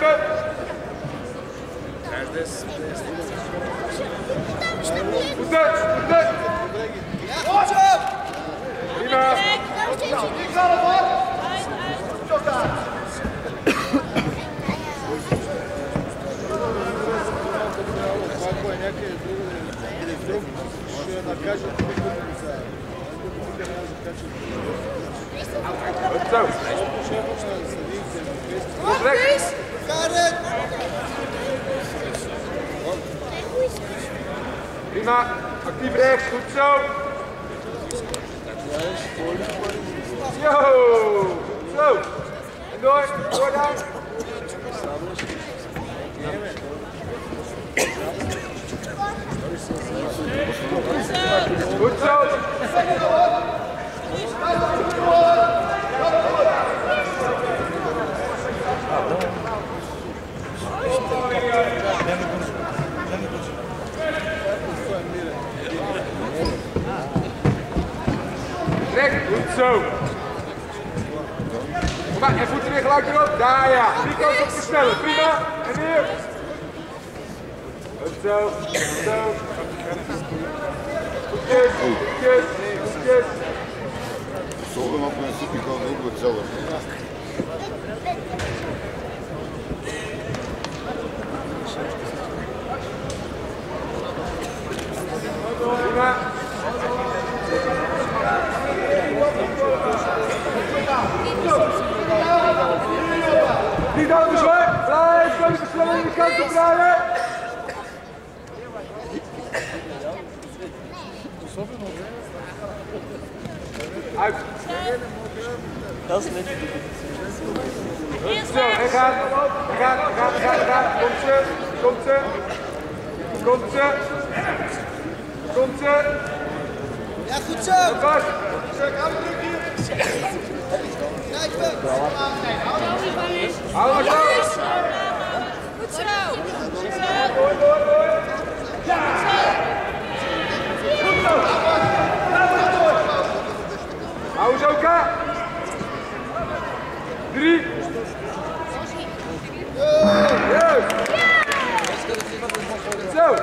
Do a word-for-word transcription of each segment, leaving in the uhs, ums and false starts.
Ruimte. Voeten, voeten. Prima. Ik zal het hoor. Tot daar. Goed zo. Goed rechts. Prima. Actief rechts. Goed zo. Yo. Zo. En door. Door dan. Goed zo. Trek, goed zo. Kom maar, en voeten weer gelijk erop. Daar ja. Die kant op versnellen. Prima. En weer. Goed zo. Goed zo. Goedjes. Goedjes. Goedjes. Zorgen op mijn stukje kan ook hetzelfde. Prima. Niet aan de zwart. Blijf van de versnelling de kant op draaien. Uit. Dat is net. Zo, en gaat. En gaat, en gaat, en gaat, en gaat. Komt ze. Komt ze. Komt ze. Komt ze. Ja, goed zo. Bas. Kijk, weg. Hou maar zo. Goed zo. Goed zo. Door, door, door. Ja. Goed zo. Hou eens elkaar. Drie. Juist. Zo.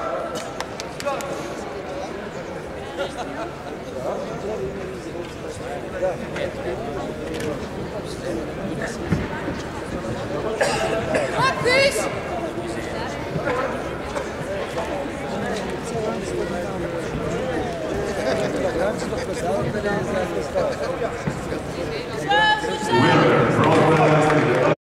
Goed, Guus. Ja,